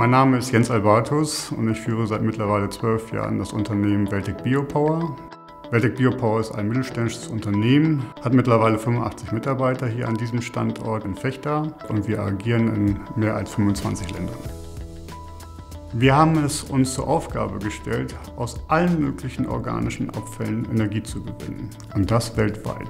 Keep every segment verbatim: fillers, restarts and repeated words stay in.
Mein Name ist Jens Albertus und ich führe seit mittlerweile zwölf Jahren das Unternehmen Weltec Biopower. Weltec Biopower ist ein mittelständisches Unternehmen, hat mittlerweile fünfundachtzig Mitarbeiter hier an diesem Standort in Vechta und wir agieren in mehr als fünfundzwanzig Ländern. Wir haben es uns zur Aufgabe gestellt, aus allen möglichen organischen Abfällen Energie zu gewinnen, und das weltweit.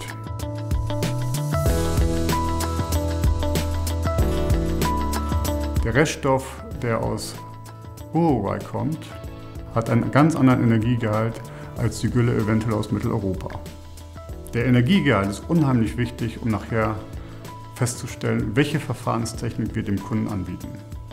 Der Reststoff, der aus Uruguay kommt, hat einen ganz anderen Energiegehalt als die Gülle eventuell aus Mitteleuropa. Der Energiegehalt ist unheimlich wichtig, um nachher festzustellen, welche Verfahrenstechnik wir dem Kunden anbieten.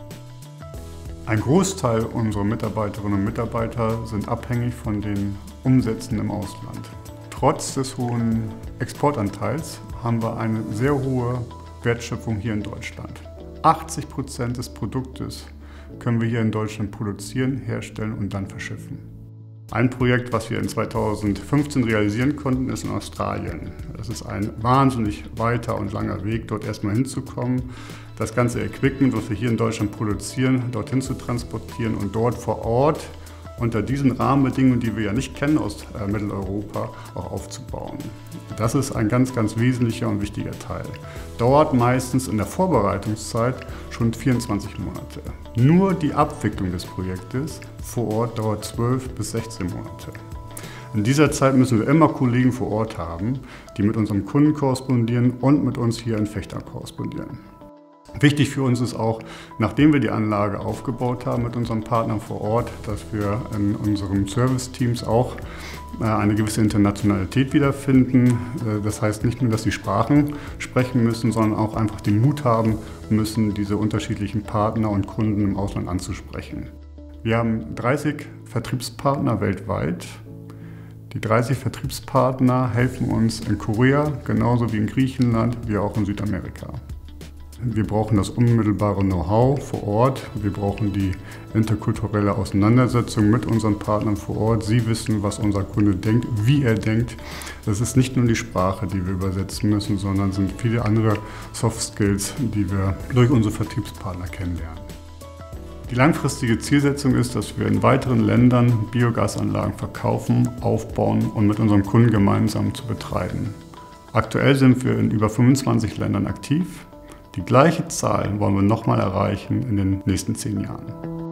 Ein Großteil unserer Mitarbeiterinnen und Mitarbeiter sind abhängig von den Umsätzen im Ausland. Trotz des hohen Exportanteils haben wir eine sehr hohe Wertschöpfung hier in Deutschland. achtzig Prozent des Produktes können wir hier in Deutschland produzieren, herstellen und dann verschiffen. Ein Projekt, was wir in zweitausendfünfzehn realisieren konnten, ist in Australien. Das ist ein wahnsinnig weiter und langer Weg, dort erstmal hinzukommen, das ganze Equipment, was wir hier in Deutschland produzieren, dorthin zu transportieren und dort vor Ort unter diesen Rahmenbedingungen, die wir ja nicht kennen aus äh, Mitteleuropa, auch aufzubauen. Das ist ein ganz, ganz wesentlicher und wichtiger Teil. Dauert meistens in der Vorbereitungszeit schon vierundzwanzig Monate. Nur die Abwicklung des Projektes vor Ort dauert zwölf bis sechzehn Monate. In dieser Zeit müssen wir immer Kollegen vor Ort haben, die mit unserem Kunden korrespondieren und mit uns hier in Vechta korrespondieren. Wichtig für uns ist auch, nachdem wir die Anlage aufgebaut haben mit unseren Partnern vor Ort, dass wir in unseren Service-Teams auch eine gewisse Internationalität wiederfinden. Das heißt nicht nur, dass sie Sprachen sprechen müssen, sondern auch einfach den Mut haben müssen, diese unterschiedlichen Partner und Kunden im Ausland anzusprechen. Wir haben dreißig Vertriebspartner weltweit. Die dreißig Vertriebspartner helfen uns in Korea, genauso wie in Griechenland, wie auch in Südamerika. Wir brauchen das unmittelbare Know-how vor Ort. Wir brauchen die interkulturelle Auseinandersetzung mit unseren Partnern vor Ort. Sie wissen, was unser Kunde denkt, wie er denkt. Das ist nicht nur die Sprache, die wir übersetzen müssen, sondern sind viele andere Soft Skills, die wir durch unsere Vertriebspartner kennenlernen. Die langfristige Zielsetzung ist, dass wir in weiteren Ländern Biogasanlagen verkaufen, aufbauen und mit unseren Kunden gemeinsam zu betreiben. Aktuell sind wir in über fünfundzwanzig Ländern aktiv. Die gleiche Zahl wollen wir nochmal erreichen in den nächsten zehn Jahren.